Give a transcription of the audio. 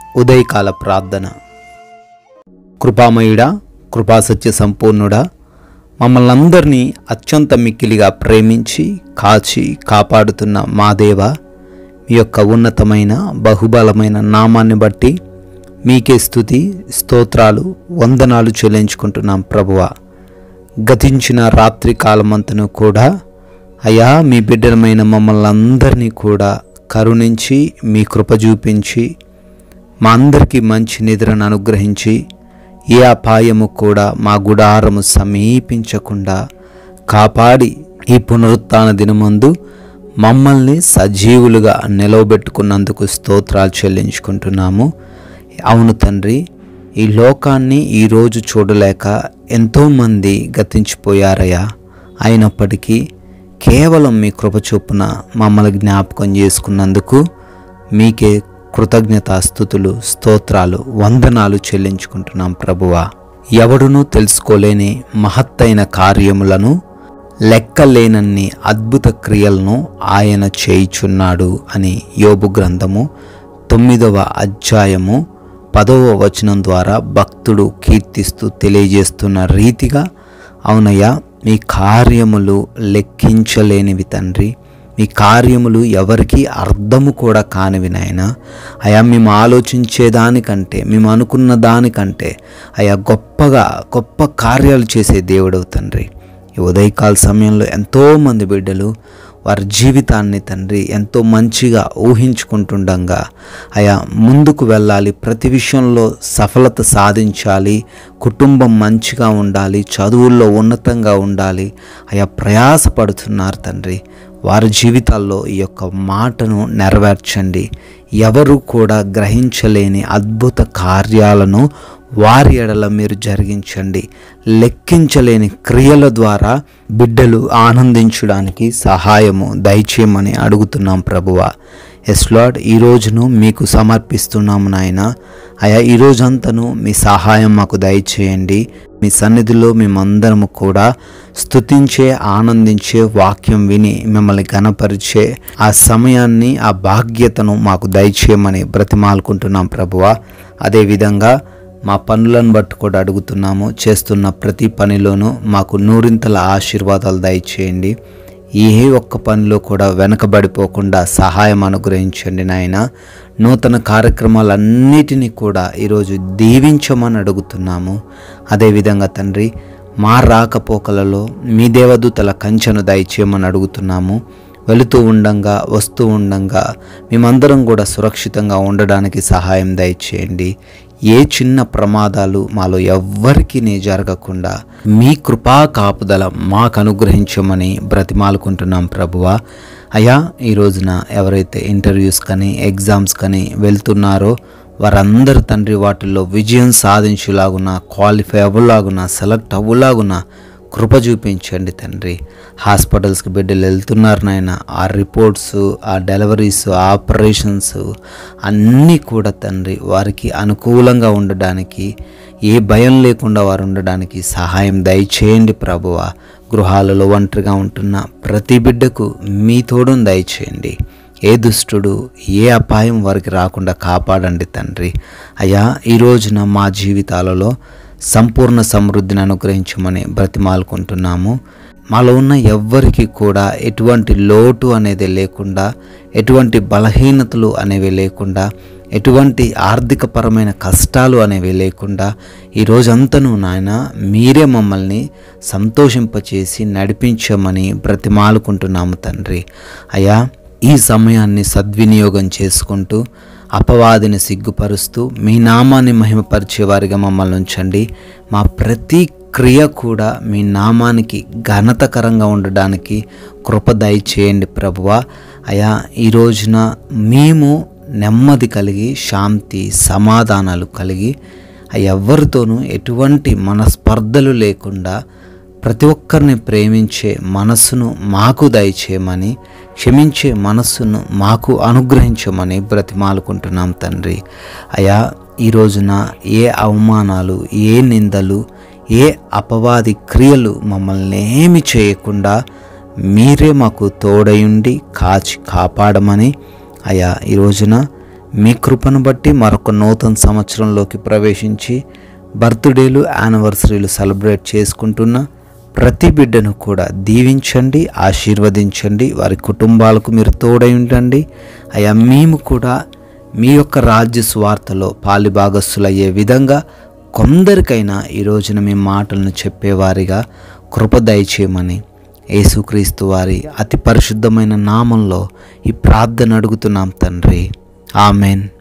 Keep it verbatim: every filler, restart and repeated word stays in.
ఉదయకాల ప్రార్థన. కృపామయుడా, కృపాసత్య సంపూర్ణుడా, మమ్మల్ని అందరినీ అత్యంత మిక్కిలిగా ప్రేమించి కాచి కాపాడుతున్న మా దేవ, మీ యొక్క ఉన్నతమైన బహుబలమైన నామాన్ని బట్టి మీకే స్తుతి స్తోత్రాలు వందనాలు చెల్లించుకుంటున్నాం ప్రభువా. గతించిన రాత్రి కాలమంతను కూడా అయా మీ బిడ్డలమైన మమ్మల్ని అందరినీ కూడా కరుణించి మీ కృప చూపించి మా అందరికీ మంచి నిద్రను అనుగ్రహించి ఏ అపాయము కూడా మా గుడారము సమీపించకుండా కాపాడి ఈ పునరుత్థాన దినమందు మమ్మల్ని సజీవులుగా నిలవబెట్టుకున్నందుకు స్తోత్రాలు చెల్లించుకుంటున్నాము. అవును తండ్రి, ఈ లోకాన్ని ఈరోజు చూడలేక ఎంతోమంది గతించిపోయారయ్యా. అయినప్పటికీ కేవలం మీ కృప చొప్పున మమ్మల్ని జ్ఞాపకం చేసుకున్నందుకు మీకే కృతజ్ఞతాస్తుతులు స్తోత్రాలు వందనాలు చెల్లించుకుంటున్నాం ప్రభువా. ఎవడునూ తెలుసుకోలేని మహత్తైన కార్యములను లెక్కలేనన్ని అద్భుత క్రియలను ఆయన చేయుచున్నాడు అని యోబు గ్రంథము తొమ్మిదవ అధ్యాయము పదవ వచనం ద్వారా భక్తుడు కీర్తిస్తూ తెలియజేస్తున్న రీతిగా, అవునయ్యా, మీ కార్యములు లెక్కించలేనివి తండ్రి. మీ కార్యములు ఎవరికి అర్థము కూడా కానివి నాయనా. అయా, మేము ఆలోచించేదానికంటే, మేము అనుకున్న దానికంటే అయా గొప్పగా గొప్ప కార్యాలు చేసే దేవుడవు తండ్రి. ఈ ఉదయకాల సమయంలో ఎంతోమంది బిడ్డలు వారి జీవితాన్ని తండ్రి ఎంతో మంచిగా ఊహించుకుంటుండగా అయా ముందుకు వెళ్ళాలి, ప్రతి విషయంలో సఫలత సాధించాలి, కుటుంబం మంచిగా ఉండాలి, చదువుల్లో ఉన్నతంగా ఉండాలి అయా ప్రయాసపడుతున్నారు తండ్రి. వారి జీవితాల్లో ఈ యొక్క మాటను నెరవేర్చండి. ఎవరు కూడా గ్రహించలేని అద్భుత కార్యాలను వారి ఎడల మీరు జరిగించండి. లెక్కించలేని క్రియల ద్వారా బిడ్డలు ఆనందించడానికి సహాయము దయచేయమని అడుగుతున్నాం ప్రభువా. ఎస్ లార్డ్, ఈ రోజును మీకు సమర్పిస్తున్నాము నాయన. అయా, ఈ రోజంతను మీ సహాయం మాకు దయచేయండి. మీ సన్నిధిలో మేమందరము కూడా స్తుతించే ఆనందించే వాక్యం విని మిమ్మల్ని ఘనపరిచే ఆ సమయాన్ని ఆ భాగ్యతను మాకు దయచేయమని బ్రతిమాలుకుంటున్నాం ప్రభువా. అదేవిధంగా మా పనులను బట్టి కూడా అడుగుతున్నాము. చేస్తున్న ప్రతి పనిలోనూ మాకు నూరింతల ఆశీర్వాదాలు దయచేయండి. ఏ ఒక్క పనిలో కూడా వెనకబడిపోకుండా సహాయం అనుగ్రహించండి నాయన. నూతన కార్యక్రమాలన్నిటినీ కూడా ఈరోజు దీవించమని అడుగుతున్నాము. అదేవిధంగా తండ్రి, మా రాకపోకలలో మీ దేవదూతల కంచెను దయచేయమని అడుగుతున్నాము. వెళుతూ ఉండంగా వస్తూ ఉండంగా మేమందరం కూడా సురక్షితంగా ఉండడానికి సహాయం దయచేయండి. ఏ చిన్న ప్రమాదాలు మాలో ఎవ్వరికీ జరగకుండా మీ కృపా కాపుదల మాకు అనుగ్రహించమని బ్రతిమాలుకుంటున్నాం ప్రభువా. అయ్యా, ఈ రోజున ఎవరైతే ఇంటర్వ్యూస్ కానీ ఎగ్జామ్స్ కానీ వెళ్తున్నారో వారందరూ తండ్రి వాటిల్లో విజయం సాధించేలాగున, క్వాలిఫై అవ్వలాగున, సెలెక్ట్ అవ్వలాగున కృప చూపించండి తండ్రి. హాస్పిటల్స్కి బిడ్డలు వెళ్తున్నారు నాయన. ఆ రిపోర్ట్స్, ఆ డెలివరీస్, ఆ ఆపరేషన్స్ అన్నీ కూడా తండ్రి వారికి అనుకూలంగా ఉండడానికి, ఏ భయం లేకుండా వారు ఉండడానికి సహాయం దయచేయండి ప్రభువా. గృహాలలో ఒంటరిగా ఉంటున్న ప్రతి బిడ్డకు మీ తోడును దయచేయండి. ఏ దుష్టుడు, ఏ అపాయం వారికి రాకుండా కాపాడండి తండ్రి. అయ్యా, ఈ రోజున మా జీవితాలలో సంపూర్ణ సమృద్ధిని అనుగ్రహించమని బ్రతిమాలుకుంటున్నాము. మాలో ఉన్న ఎవ్వరికి కూడా ఎటువంటి లోటు అనేది లేకుండా, ఎటువంటి బలహీనతలు అనేవి లేకుండా, ఎటువంటి ఆర్థికపరమైన కష్టాలు అనేవి లేకుండా ఈ రోజంతను నాయన మీరే మమ్మల్ని సంతోషింపచేసి నడిపించమని బ్రతిమాలుకుంటున్నాము తండ్రి. అయ్యా, ఈ సమయాన్ని సద్వినియోగం చేసుకుంటూ అపవాదిని సిగ్గుపరుస్తూ మీ నామాన్ని మహిమపరిచే వారిగా మమ్మల్ని ఉంచండి. మా ప్రతి క్రియ కూడా మీ నామానికి ఘనతకరంగా ఉండడానికి కృప దయచేయండి ప్రభువా. అయా, ఈ రోజున మేము నెమ్మది కలిగి, శాంతి సమాధానాలు కలిగి, ఎవరితోనూ ఎటువంటి మనస్పర్ధలు లేకుండా ప్రతి ఒక్కరిని ప్రేమించే మనస్సును మాకు దయచేయమని, క్షమించే మనస్సును మాకు అనుగ్రహించమని బ్రతిమాలుకుంటున్నాం తండ్రి. అయా, ఈ రోజున ఏ అవమానాలు, ఏ నిందలు, ఏ అపవాది క్రియలు మమ్మల్ని ఏమి చేయకుండా మీరే మాకు తోడయుండి కాచి కాపాడమని, అయా ఈ రోజున మీ కృపను బట్టి మరొక నూతన సంవత్సరంలోకి ప్రవేశించి బర్త్డేలు యానివర్సరీలు సెలబ్రేట్ చేసుకుంటున్న ప్రతి బిడ్డను కూడా దీవించండి, ఆశీర్వదించండి. వారి కుటుంబాలకు మీరు తోడై ఉండండి అయ్యా. మేము కూడా మీ యొక్క రాజ్య సువార్తలో పాలిభాగస్తులయ్యే విధంగా కొందరికైనా ఈ రోజున మీ మాటలను చెప్పేవారిగా కృప దయచేయమని యేసుక్రీస్తు వారి అతి పరిశుద్ధమైన నామంలో ఈ ప్రార్థన అడుగుతున్నాం తండ్రి. ఆమెన్.